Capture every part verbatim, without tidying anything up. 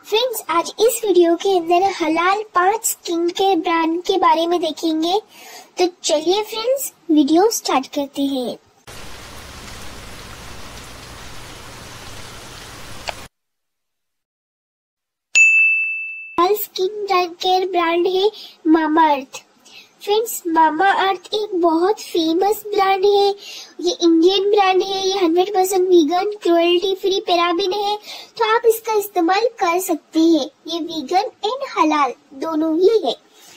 Friends, आज इस video के अंदर हलाल पांच स्किन केयर ब्रांड के बारे में देखेंगे। तो चलिए फ्रेंड्स, वीडियो स्टार्ट करते हैं। हलाल स्किन केयर ब्रांड है मामा अर्थ। फ्रेंड्स, मामा अर्थ एक बहुत फेमस ब्रांड है। ये इंडियन ब्रांड है। ये hundred percent vegan, cruelty free, paraben है, तो आप इसका इस्तेमाल कर सकते हैं। ये वीगन एंड हलाल दोनों ही है।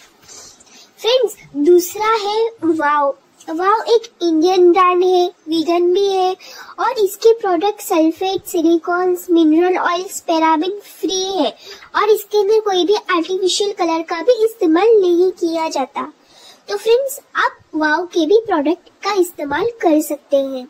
फ्रेंड्स, दूसरा है वाव। वाव एक इंडियन ब्रांड है, वीगन भी है और इसके product sulphate, silicones, mineral oils, paraben free है और इसके अंदर कोई भी आर्टिफिशियल कलर का भी इस्तेमाल नहीं किया जाता। तो फ्रेंड्स, आप वाव के भी प्रोडक्ट का इस्तेमाल कर सकते हैं।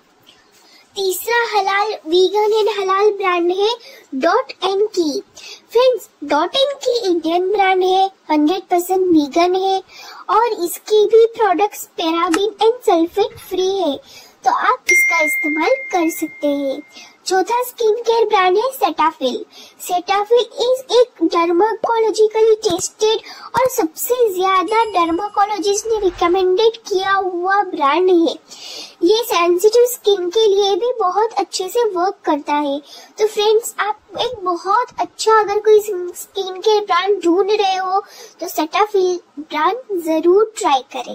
तीसरा हलाल वीगन एंड हलाल ब्रांड है Dot and Key. Friends, Dot and Key Indian brand है, हंड्रेड परसेंट वीगन है और इसके भी products paraben and sulphate free है, तो आप इसका इस्तेमाल कर सकते हैं। चौथा स्किन केयर ब्रांड है सेटाफिल। सेटाफिल इज एक डर्माकोलॉजिकली टेस्टेड और सबसे ज्यादा डर्माकोलॉजिस्ट ने रिकमेंडेड किया हुआ ब्रांड है। ये सेंसिटिव स्किन के लिए भी बहुत अच्छे से वर्क करता है। तो फ्रेंड्स, आप एक बहुत अच्छा अगर कोई स्किन केयर ब्रांड ढूंढ रहे हो तो सेटाफिल ब्रांड जरूर ट्राई करें।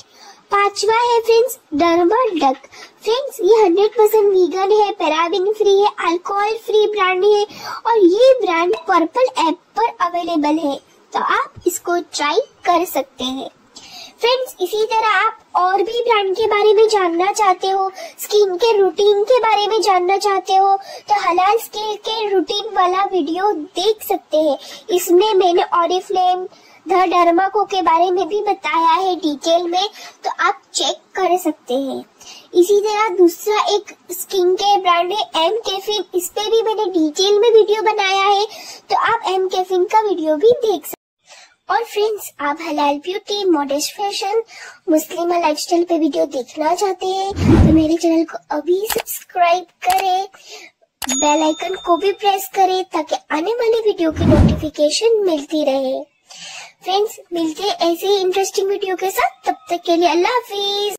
पांचवा है फ्रेंड्स डर्मा डक। फ्रेंड्स, ये हंड्रेड परसेंट वीगन है, पैराबेन फ्री है, अल्कोहल फ्री ब्रांड है और ये ब्रांड पर्पल ऐप पर अवेलेबल है, तो आप इसको ट्राई कर सकते हैं। फ्रेंड्स, इसी तरह आप और भी ब्रांड के बारे में जानना चाहते हो, स्किन के रूटीन के बारे में जानना चाहते हो, तो हलाल स्किन के रूटीन वाला वीडियो देख सकते हैं। इसमें मैंने ऑरिफ्लेम, द डर्माको के बारे में भी बताया है डिटेल में, तो आप चेक कर सकते हैं। इसी तरह दूसरा एक स्किन केयर ब्रांड है एम कैफीन। इस पे भी मैंने डिटेल में वीडियो बनाया है, तो आप एम कैफीन का वीडियो भी देख सकते हैं। और फ्रेंड्स, आप हलाल beauty, modest fashion, Muslim lifestyle पे वीडियो देखना चाहते हैं तो मेरे चैनल को अभी सब्सक्राइब करें, बेल आइकन को भी प्रेस करें ताकि आने वाली वीडियो की नोटिफिकेशन मिलती रहे। फ्रेंड्स, मिलते हैं ऐसे ही इंटरेस्टिंग वीडियो के साथ। तब तक के लिए अल्लाह हाफिज।